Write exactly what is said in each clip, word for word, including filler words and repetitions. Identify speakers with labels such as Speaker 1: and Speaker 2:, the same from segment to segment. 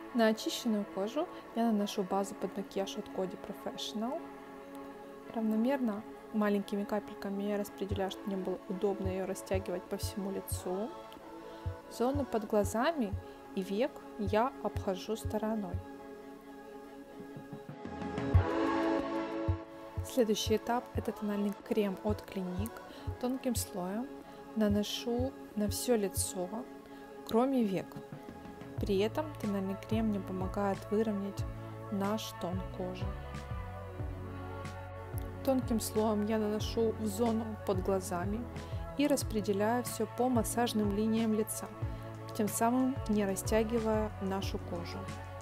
Speaker 1: На очищенную кожу я наношу базу под макияж от Coty Professional. Равномерно маленькими капельками я распределяю, чтобы мне было удобно ее растягивать по всему лицу. Зону под глазами и век я обхожу стороной. Следующий этап – это тональный крем от Clinique. Тонким слоем наношу на все лицо, кроме век. При этом тональный крем мне помогает выровнять наш тон кожи. Тонким слоем я наношу в зону под глазами и распределяю все по массажным линиям лица, тем самым не растягивая нашу кожу.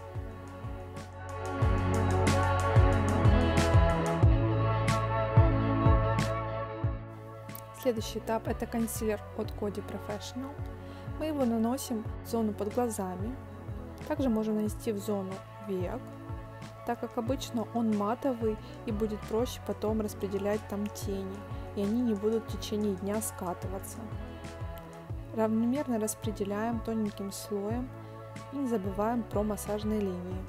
Speaker 1: Следующий этап – это консилер от Coty Professional. Мы его наносим в зону под глазами. Также можем нанести в зону век, так как обычно он матовый и будет проще потом распределять там тени, и они не будут в течение дня скатываться. Равномерно распределяем тоненьким слоем и не забываем про массажные линии.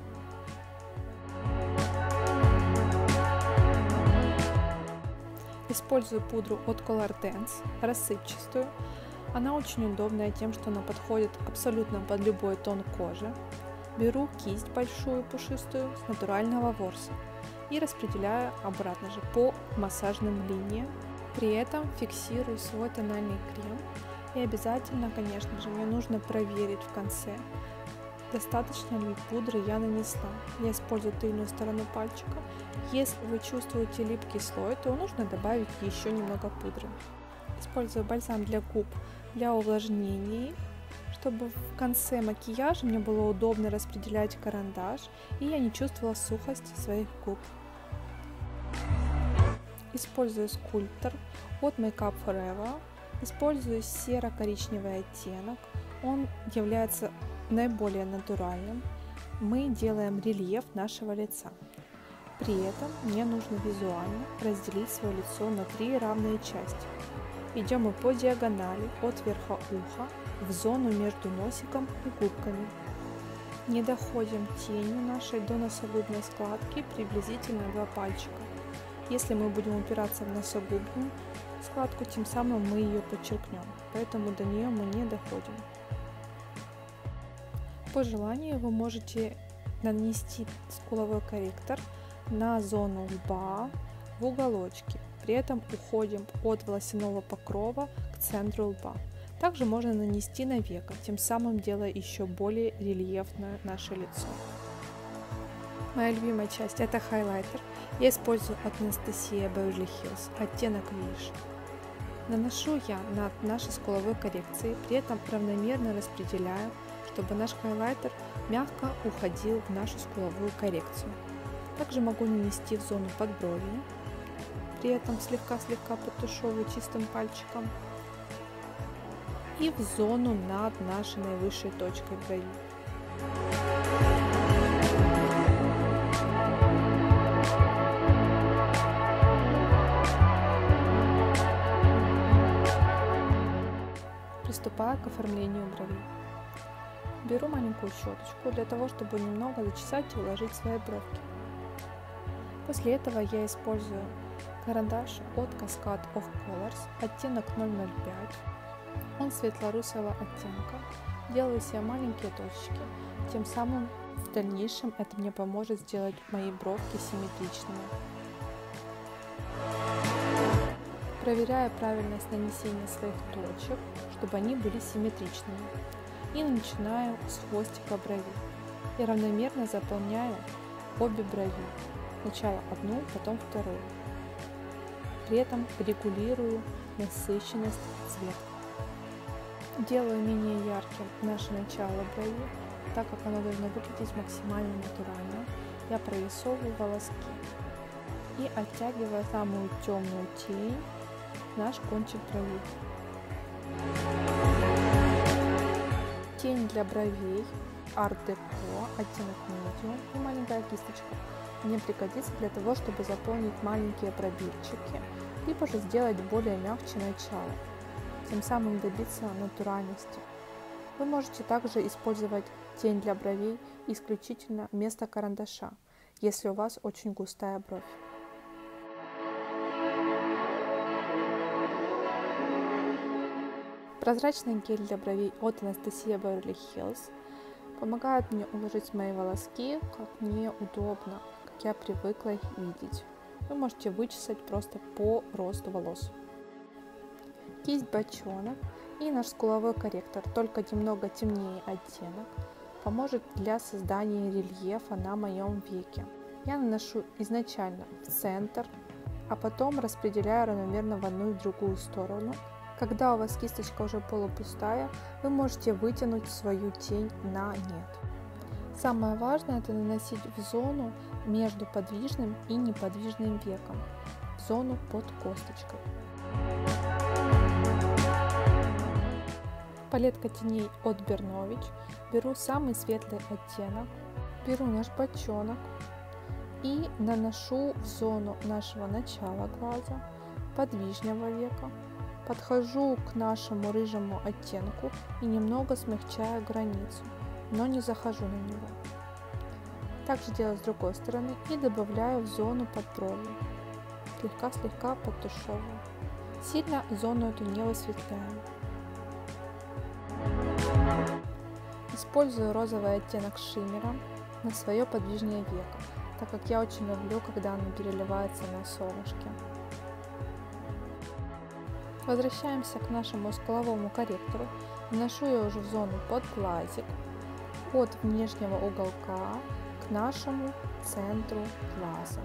Speaker 1: Использую пудру от Color Dance, рассыпчатую. Она очень удобная тем, что она подходит абсолютно под любой тон кожи. Беру кисть большую пушистую с натурального ворса и распределяю обратно же по массажным линиям. При этом фиксирую свой тональный крем. И обязательно, конечно же, мне нужно проверить в конце, достаточно ли пудры я нанесла. Я использую тыльную сторону пальчика. Если вы чувствуете липкий слой, то нужно добавить еще немного пудры. Использую бальзам для губ для увлажнения, чтобы в конце макияжа мне было удобно распределять карандаш и я не чувствовала сухость своих губ. Использую скульптор от Make Up For Eva. Использую серо-коричневый оттенок. Он является наиболее натуральным. Мы делаем рельеф нашего лица. При этом мне нужно визуально разделить свое лицо на три равные части. Идем мы по диагонали от верха уха в зону между носиком и губками. Не доходим тенью нашей до носогубной складки приблизительно два пальчика. Если мы будем упираться в носогубную складку, тем самым мы ее подчеркнем, поэтому до нее мы не доходим. По желанию вы можете нанести скуловой корректор на зону лба в уголочке. При этом уходим от волосяного покрова к центру лба. Также можно нанести на веко, тем самым делая еще более рельефное наше лицо. Моя любимая часть — это хайлайтер. Я использую от Anastasia Beverly Hills оттенок Wish. Наношу я над нашей скуловой коррекцией, при этом равномерно распределяю, чтобы наш хайлайтер мягко уходил в нашу скуловую коррекцию. Также могу нанести в зону подбровья, при этом слегка-слегка подтушевываю чистым пальчиком, и в зону над нашей наивысшей точкой брови. Приступаю к оформлению бровей. Беру маленькую щеточку для того, чтобы немного зачесать и уложить свои бровки. После этого я использую карандаш от Cascade of Colors, оттенок ноль ноль пять. Он светло-русого оттенка. Делаю себе маленькие точки, тем самым в дальнейшем это мне поможет сделать мои бровки симметричными. Проверяю правильность нанесения своих точек, чтобы они были симметричными. И начинаю с хвостика брови. И равномерно заполняю обе брови. Сначала одну, потом вторую. При этом регулирую насыщенность цвета. Делаю менее ярким наше начало брови, так как оно должно выглядеть максимально натурально. Я прорисовываю волоски и оттягиваю самую темную тень наш кончик брови. Тень для бровей Art Deco, оттенок Medium и маленькая кисточка. Мне пригодится для того, чтобы заполнить маленькие пробирчики, либо же сделать более мягче начало, тем самым добиться натуральности. Вы можете также использовать тень для бровей исключительно вместо карандаша, если у вас очень густая бровь. Прозрачный гель для бровей от Anastasia Beverly Hills помогает мне уложить мои волоски, как мне удобно, как я привыкла их видеть. Вы можете вычесать просто по росту волос. Кисть бочонок и наш скуловой корректор, только немного темнее оттенок, поможет для создания рельефа на моем веке. Я наношу изначально в центр, а потом распределяю равномерно в одну и в другую сторону. Когда у вас кисточка уже полупустая, вы можете вытянуть свою тень на нет. Самое важное — это наносить в зону между подвижным и неподвижным веком, в зону под косточкой. Палетка теней от Бернович. Беру самый светлый оттенок, беру наш бочонок и наношу в зону нашего начала глаза, подвижного века. Подхожу к нашему рыжему оттенку и немного смягчаю границу, но не захожу на него. Также делаю с другой стороны и добавляю в зону под бровью. Слегка-слегка подтушевываю. Сильно зону эту не высветляю. Использую розовый оттенок шиммера на свое подвижное веко, так как я очень люблю, когда оно переливается на солнышке. Возвращаемся к нашему скуловому корректору. Наношу я уже в зону под глазик, от внешнего уголка к нашему центру глаза.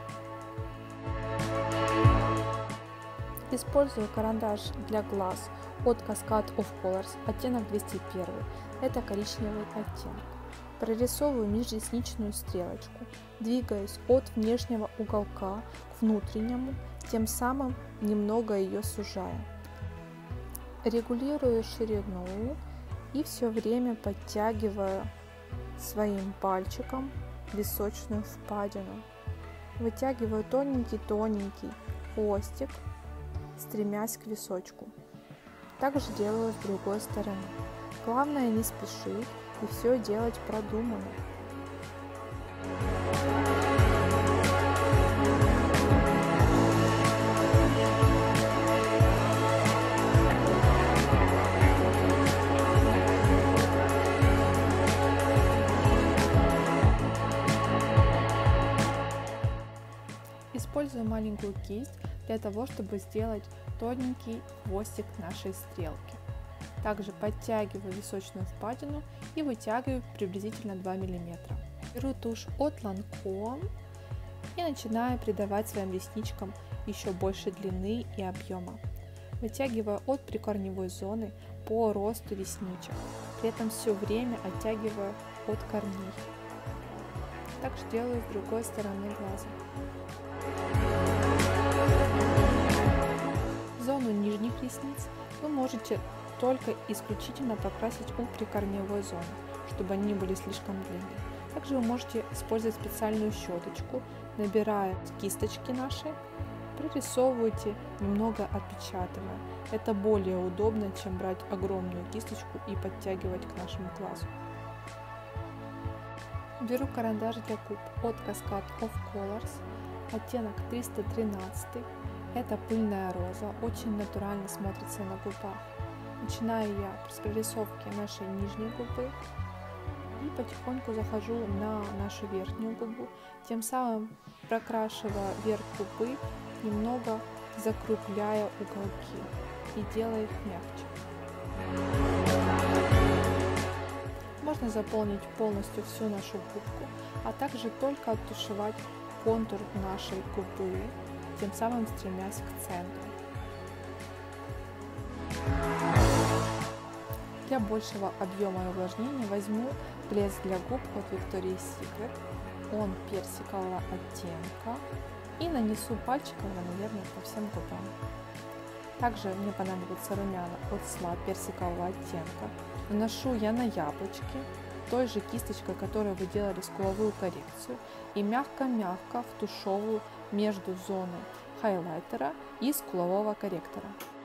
Speaker 1: Использую карандаш для глаз от Cascade of Colors, оттенок двести один. Это коричневый оттенок. Прорисовываю межресничную стрелочку, двигаясь от внешнего уголка к внутреннему, тем самым немного ее сужая. Регулирую ширину и все время подтягиваю своим пальчиком височную впадину. Вытягиваю тоненький-тоненький хвостик, стремясь к височку. Также делаю с другой стороны. Главное не спешить и все делать продуманно. Использую маленькую кисть для того, чтобы сделать тоненький хвостик нашей стрелки. Также подтягиваю височную впадину и вытягиваю приблизительно два миллиметра. Беру тушь от Lancome и начинаю придавать своим ресничкам еще больше длины и объема. Вытягиваю от прикорневой зоны по росту ресничек, при этом все время оттягиваю от корней. Также делаю с другой стороны глаза. Зону нижних ресниц вы можете только исключительно покрасить у прикорневой зоны, чтобы они не были слишком длинные. Также вы можете использовать специальную щеточку, набирая кисточки наши, прорисовывайте, немного отпечатывая. Это более удобно, чем брать огромную кисточку и подтягивать к нашему глазу. Беру карандаш для губ от Cascade of Colors, оттенок триста тринадцать. Это пыльная роза, очень натурально смотрится на губах. Начинаю я с прорисовки нашей нижней губы и потихоньку захожу на нашу верхнюю губу, тем самым прокрашивая верх губы, немного закругляя уголки и делая их мягче. Можно заполнить полностью всю нашу губку, а также только оттушевать контур нашей губы, тем самым стремясь к центру. Для большего объема и увлажнения возьму блеск для губ от Victoria's Secret, он персикового оттенка, и нанесу пальчиком, наверное, по всем губам. Также мне понадобится румяна от Sla персикового оттенка. Наношу я на яблочки той же кисточкой, которой вы делали скуловую коррекцию, и мягко-мягко втушевываю между зоной хайлайтера и скулового корректора.